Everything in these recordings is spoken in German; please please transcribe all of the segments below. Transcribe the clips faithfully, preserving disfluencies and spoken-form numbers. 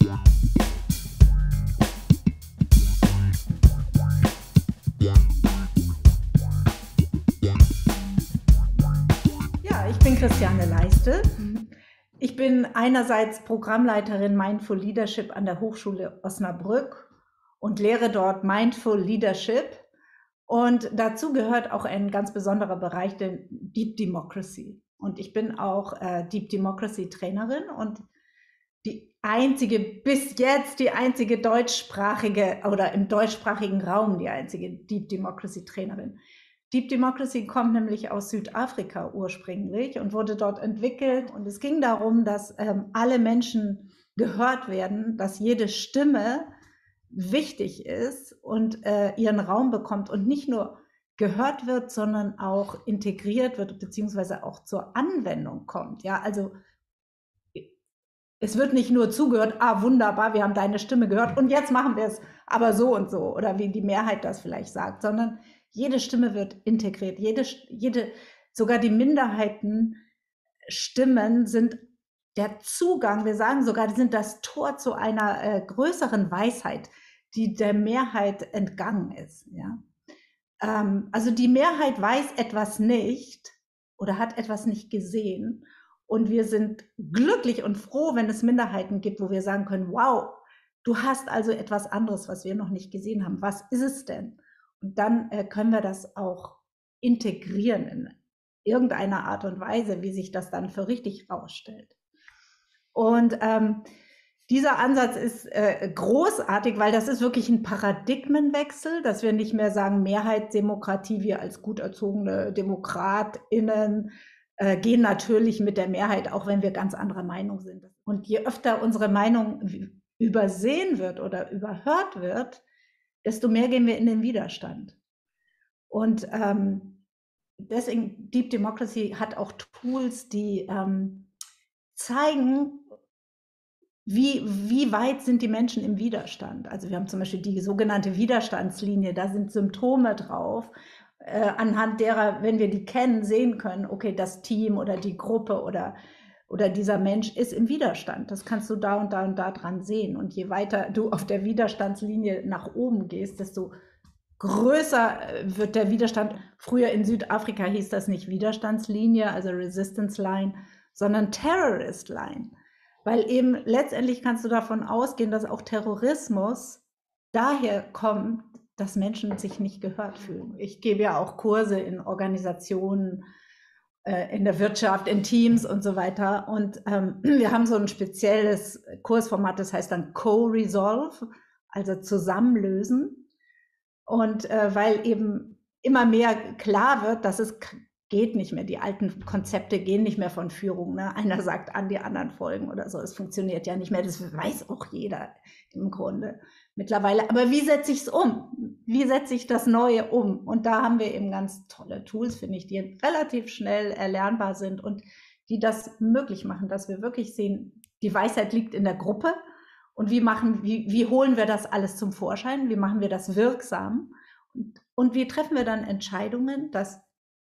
Ja, ich bin Christiane Leiste. Ich bin einerseits Programmleiterin Mindful Leadership an der Hochschule Osnabrück und lehre dort Mindful Leadership. Und dazu gehört auch ein ganz besonderer Bereich, der Deep Democracy. Und ich bin auch äh, Deep Democracy Trainerin und die einzige, bis jetzt die einzige deutschsprachige oder im deutschsprachigen Raum die einzige Deep Democracy Trainerin. Deep Democracy kommt nämlich aus Südafrika ursprünglich und wurde dort entwickelt. Und es ging darum, dass ähm, alle Menschen gehört werden, dass jede Stimme wichtig ist und äh, ihren Raum bekommt und nicht nur gehört wird, sondern auch integriert wird, beziehungsweise auch zur Anwendung kommt. Ja, also es wird nicht nur zugehört, ah, wunderbar, wir haben deine Stimme gehört und jetzt machen wir es aber so und so oder wie die Mehrheit das vielleicht sagt, sondern jede Stimme wird integriert, jede, jede, sogar die Minderheitenstimmen sind der Zugang, wir sagen sogar, die sind das Tor zu einer äh, größeren Weisheit, die der Mehrheit entgangen ist. Ja? Ähm, also die Mehrheit weiß etwas nicht oder hat etwas nicht gesehen. Und wir sind glücklich und froh, wenn es Minderheiten gibt, wo wir sagen können, wow, du hast also etwas anderes, was wir noch nicht gesehen haben. Was ist es denn? Und dann äh, können wir das auch integrieren in irgendeiner Art und Weise, wie sich das dann für richtig rausstellt. Und ähm, dieser Ansatz ist äh, großartig, weil das ist wirklich ein Paradigmenwechsel, dass wir nicht mehr sagen, Mehrheitsdemokratie, wir als gut erzogene DemokratInnen äh, gehen natürlich mit der Mehrheit, auch wenn wir ganz anderer Meinung sind. Und je öfter unsere Meinung übersehen wird oder überhört wird, desto mehr gehen wir in den Widerstand. Und ähm, deswegen, Deep Democracy hat auch Tools, die ähm, zeigen, wie, wie weit sind die Menschen im Widerstand. Also wir haben zum Beispiel die sogenannte Widerstandslinie, da sind Symptome drauf, äh, anhand derer, wenn wir die kennen, sehen können, okay, das Team oder die Gruppe oder, oder dieser Mensch ist im Widerstand. Das kannst du da und da und da dran sehen. Und je weiter du auf der Widerstandslinie nach oben gehst, desto größer wird der Widerstand. Früher in Südafrika hieß das nicht Widerstandslinie, also Resistance Line, sondern Terrorist Line. Weil eben letztendlich kannst du davon ausgehen, dass auch Terrorismus daher kommt, dass Menschen sich nicht gehört fühlen. Ich gebe ja auch Kurse in Organisationen, äh, in der Wirtschaft, in Teams und so weiter. Und ähm, wir haben so ein spezielles Kursformat, das heißt dann Co-Resolve, also zusammenlösen. Und äh, weil eben immer mehr klar wird, dass es geht nicht mehr, die alten Konzepte gehen nicht mehr von Führung. Ne? Einer sagt an, die anderen folgen oder so. Es funktioniert ja nicht mehr, das weiß auch jeder im Grunde mittlerweile. Aber wie setze ich es um? Wie setze ich das Neue um? Und da haben wir eben ganz tolle Tools, finde ich, die relativ schnell erlernbar sind und die das möglich machen, dass wir wirklich sehen, die Weisheit liegt in der Gruppe. Und wie machen, wie, wie holen wir das alles zum Vorschein? Wie machen wir das wirksam? Und, und wie treffen wir dann Entscheidungen, dass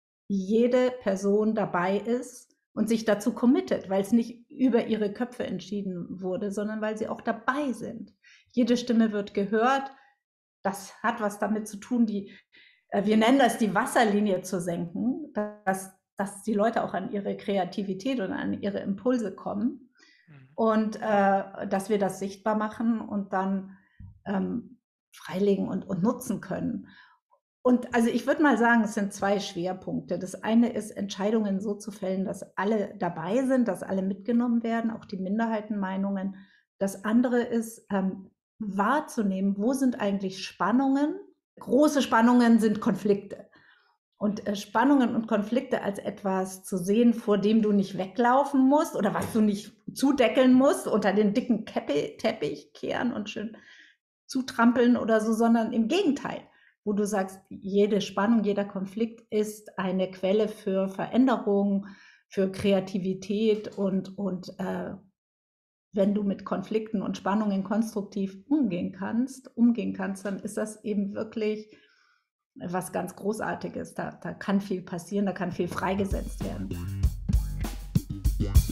jede Person dabei ist und sich dazu committet, weil es nicht über ihre Köpfe entschieden wurde, sondern weil sie auch dabei sind. Jede Stimme wird gehört. Das hat was damit zu tun, die, wir nennen das die Wasserlinie zu senken, dass, dass die Leute auch an ihre Kreativität und an ihre Impulse kommen. Und äh, dass wir das sichtbar machen und dann ähm, freilegen und, und nutzen können. Und also ich würde mal sagen, es sind zwei Schwerpunkte. Das eine ist, Entscheidungen so zu fällen, dass alle dabei sind, dass alle mitgenommen werden, auch die Minderheitenmeinungen. Das andere ist, ähm, wahrzunehmen, wo sind eigentlich Spannungen? Große Spannungen sind Konflikte. Und äh, Spannungen und Konflikte als etwas zu sehen, vor dem du nicht weglaufen musst oder was du nicht zudeckeln musst, unter den dicken Käppi, Teppich kehren und schön zutrampeln oder so, sondern im Gegenteil, wo du sagst, jede Spannung, jeder Konflikt ist eine Quelle für Veränderung, für Kreativität und, und äh, wenn du mit Konflikten und Spannungen konstruktiv umgehen kannst, umgehen kannst, dann ist das eben wirklich was ganz Großartiges. Da, da kann viel passieren, da kann viel freigesetzt werden.